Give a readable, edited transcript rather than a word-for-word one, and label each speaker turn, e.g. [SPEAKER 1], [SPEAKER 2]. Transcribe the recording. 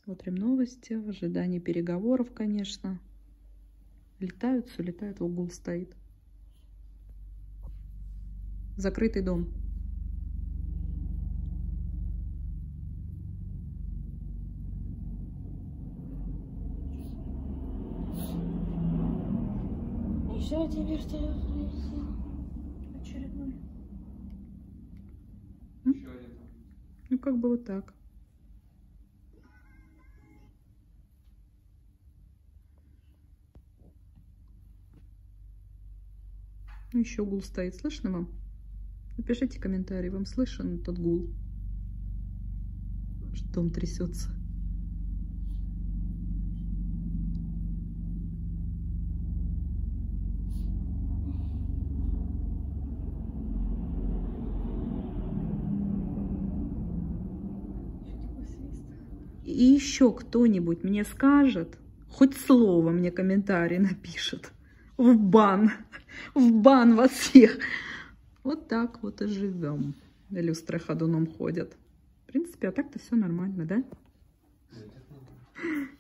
[SPEAKER 1] Смотрим новости, в ожидании переговоров, конечно. Летают, все летает, в угол стоит. Закрытый дом.
[SPEAKER 2] Еще один вертолет прилетел. Очередной.
[SPEAKER 1] Ну, как бы вот так. Ну, еще гул стоит. Слышно вам? Напишите комментарий, вам слышен тот гул? Что дом трясется. И еще кто-нибудь мне скажет, хоть слово мне комментарий напишет. В бан вас всех. Вот так вот и живем. Люстры ходуном ходят. В принципе, а так-то все нормально, да?